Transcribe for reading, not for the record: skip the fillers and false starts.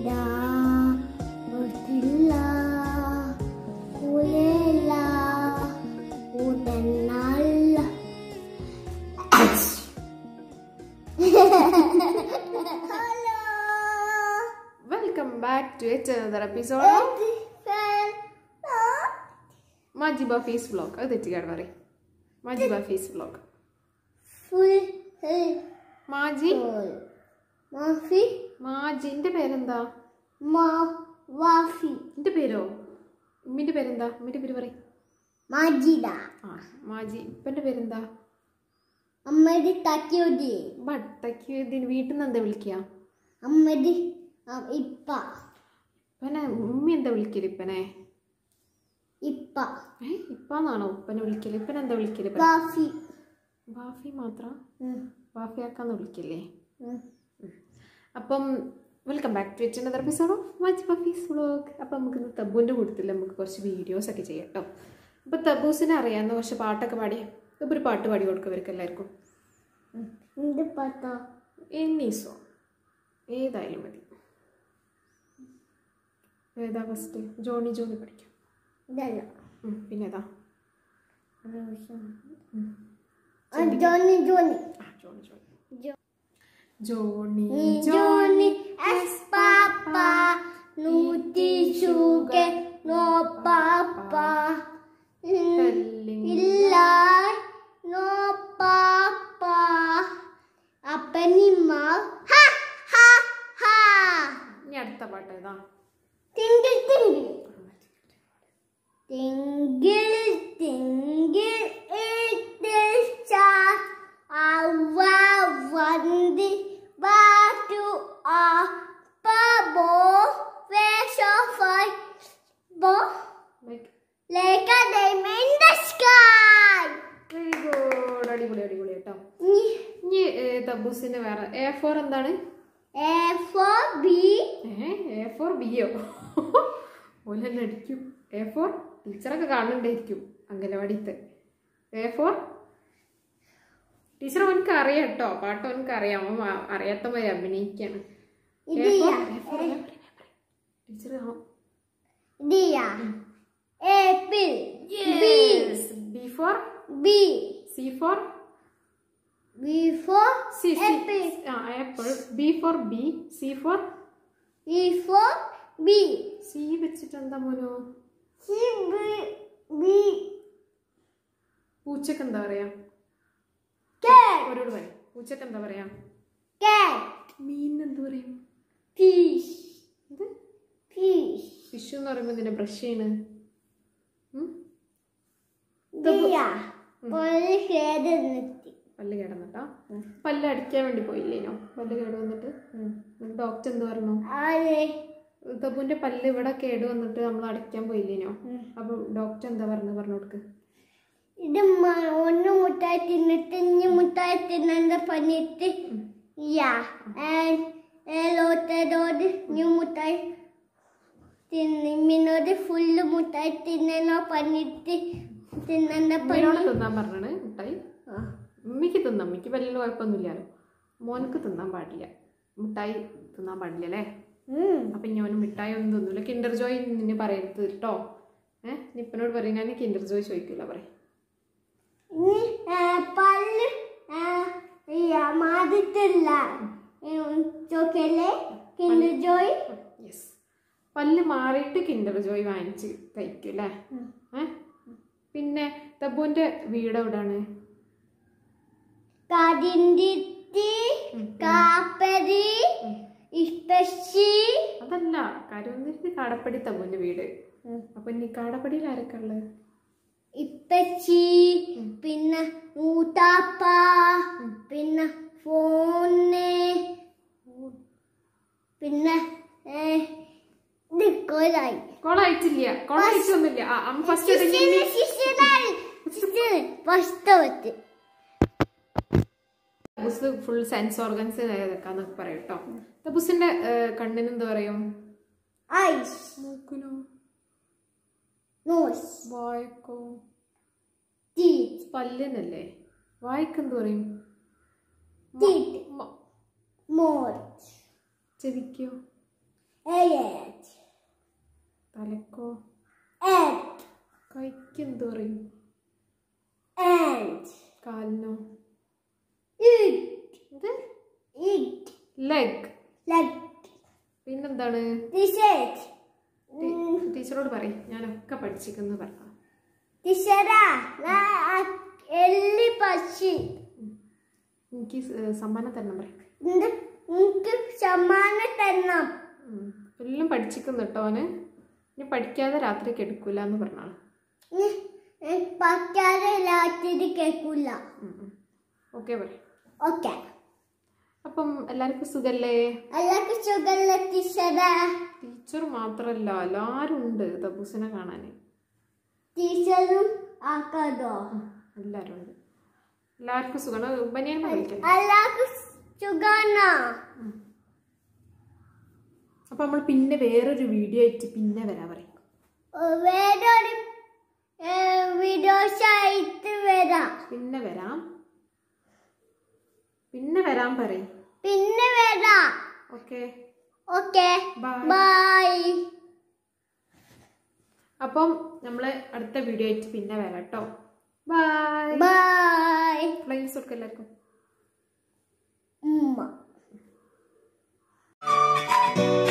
Welcome back to yet another episode of Majiba Face Vlog. Majiba Face Vlog. Maji? Maji. Inde perenda? Wafi. Inde pero? Minte perenda? Minte peru pare? Majida. Maji. Ipante perenda? Ammadi Takiyudi. But Takiyudin veettinu enda vilikkiya? Ammadi Ippa. Ipane ummi enda vilikkilu ipane? Ippa. Ippannaano uppane vilikkilu? Ipane enda vilikkilu? Wafi. Wafi maatra? Wafi akkannu vilikkille? Appam welcome back to yet another episode of Majiba Face Vlog. Appam namukku innu Thabuninte koodutille namukku korchu videos okke cheyyam ട്ടോ. Appo Thabusine അറിയാവുന്ന കുറച്ച് പാട്ടൊക്കെ പാടി. ഇപ്പോ ഒരു പാട്ട് പാടി കൊടുക്കുക ഇവർക്ക് എല്ലാവർക്കും. എന്ത് പാട്ടാ? Any song. ഏതായാലും മതി. ഏതാ ഫസ്റ്റ്? ജോണി പഠിക്കാം. ഇതല്ല. പിന്നെ ഏതാ? Johnny as Papa, Nuti sugar, no Papa. Illa, no Papa. Appanimma, ha ha ha. ഇനി അടുത്ത പാട്ട് ഏതാ? Tingle tingle. Tingle tingle little star, wandi batu bo where so far bo like a diamond in the sky. Very good. അടിപൊളി കേട്ടോ. ഇനി തബൂസിന് വേറെ A4 എന്താണ്? A4 B. A4 B യോ? ഓലെന്നെ അടിക്കും. A4 ടീച്ചറൊക്കെ കാണുന്നുണ്ടായിരിക്കും അംഗനവാടിത്തെ. A4 ടീച്ചർ അവനക്ക് അറിയാം കേട്ടോ, പാട്ട് അവനക്ക് അറിയാം, അവൻ അറിയാത്ത മാതിരി അഭിനയിക്കാണ്. Teacher Apple. B for B. C for C. Apple. Apple. B for B. C for B. C വെച്ചിട്ട് എന്താ മോനോ? B. പൂച്ചക്ക് എന്താ പറയാ? ഒരോട് പറയാം. പൂച്ചക്ക് എന്താ പറയാ? മീൻ എന്ത് പറയും? Fish. ഫിഷ് എന്ന് പറയുമ്പോ ഇതിന്റെ ബ്രഷ് ചെയ്യണ്. പല്ല് കേടന്നിട്ടാ? പല്ല് അടിക്കാൻ വേണ്ടി പോയില്ലേനോ? പല്ല് കേട് വന്നിട്ട് ഡോക്ടർ എന്ത് പറഞ്ഞു? തബുവിന്റെ പല്ല് ഇവിടെ കേട് വന്നിട്ട് നമ്മൾ അടയ്ക്കാൻ പോയില്ലേനോ? അപ്പൊ ഡോക്ടർ എന്താ പറഞ്ഞു കൊടുക്ക്? ഇത് ഒന്ന് മുട്ടായി തിന്നിട്ട് ഇനി മുട്ടായി തിന്നെ പണിട്ട് ലോട്ടോട് ഇനി മുട്ടായി തിന്നോട് ഫുള്ള് മുട്ടായി തിന്നോ പണിട്ട് തിന്നാൻ പറഞ്ഞാണ് മുട്ടായി. ഉമ്മിക്ക് തിന്നാം, ഉമ്മിക്ക് വലിയ കുഴപ്പമൊന്നുമില്ലല്ലോ. മോനക്ക് തിന്നാൻ പാടില്ല, മുട്ടായി തിന്നാൻ പാടില്ല അല്ലേ? അപ്പൊ ഞാനും മിഠായി ഒന്നും തിന്നില്ല. കിൻഡർ ജോയ് നിന്നെ പറയരുത് കേട്ടോ. നിപ്പനോട് പറയും, ഞാൻ കിൻഡർ ജോയ് ചോദിക്കില്ല പറയും. പല്ല് മാറിയിട്ട് കിൻഡർ ജോയ് വാങ്ങിച്ച് കഴിക്കും അല്ലേ? പിന്നെ തബുവിന്റെ വീട് എവിടാണ്? അതല്ല, കരുവന്തിരി കാടപ്പടി തബുവിന്റെ വീട്. അപ്പൊ ഇനി കാടപ്പടിയിൽ ആരൊക്കെ ഉള്ളത്? ഇപ്പച്ചി, പിന്നെ ഊട്ടാപ്പ, പിന്നെ ഫോണ്, പിന്നെ കോളായിട്ടില്ല, കോളായിട്ടൊന്നുമില്ല. തബുസ് ഫുൾ സെൻസ് ഓർഗൻസ് നേതാക്കാന്നൊക്കെ പറയും കേട്ടോ. തബുസിന്റെ കണ്ണിന് എന്താ പറയും? മൂക്കിനോ? വായക്കോ? പല്ലിനല്ലേ? വായിക്ക് എന്ത് പറയും? ചെവിക്കോ? Ant. തലക്കോ? Ant. കൈക്ക് എന്ത് പറയും? Ant. കാലിനോ? Eat. ഇത് Eat. ലെഗ്. Leg. പിന്നെന്താണ്? T-shirt. ടീച്ചറോട് പറയും ഞാനൊക്കെ പഠിച്ചിരിക്കുന്നു പറഞ്ഞ. ടീച്ചറാ എല്ലി പക്ഷി എനിക്ക് സമ്മാനം തരണം പറയും. എനിക്ക് സമ്മാനം തരണം. എല്ലാം പഠിച്ചിരിക്കുന്നു കേട്ടോ അവന്. ഇനി പഠിക്കാതെ രാത്രി കെടുക്കൂല എന്ന് പറഞ്ഞാണ്. പഠിക്കാതെ രാത്രി കേൾക്കൂല. ഓക്കെ പറയും. ഓക്കെ. അപ്പം എല്ലാവർക്കും സുഖല്ലേ? എല്ലാവർക്കും സുഖല്ലേ ടീച്ചറാ? ടീച്ചർ മാത്രല്ല എല്ലാരും ഉണ്ട് തബൂസിനെ കാണാന്. ടീച്ചറും ആക്കാതോ? എല്ലാരും ഉണ്ട്. എല്ലാവർക്കും സുഖമാണ്. ബനിയനെ വിളിക്കാം. എല്ലാവർക്കും സുഖാണോ? അപ്പൊ നമ്മൾ പിന്നെ വേറൊരു വീഡിയോ ആയിട്ട് പിന്നെ വരാൻ പറയും. വേറൊരു വീഡിയോസ് ആയിട്ട് വരാം. പിന്നെ വരാൻ പറയും. പിന്നെ വരാം. ഓക്കെ. ഓക്കെ. ബൈ. ബൈ. അപ്പം നമ്മള് അടുത്ത വീഡിയോ ആയിട്ട് പിന്നെ വരാം കേട്ടോ. ബൈ. ബൈ. ഫ്ലൈൻസ് കൊടുക്കാം എല്ലാവർക്കും. ഉമ്മ.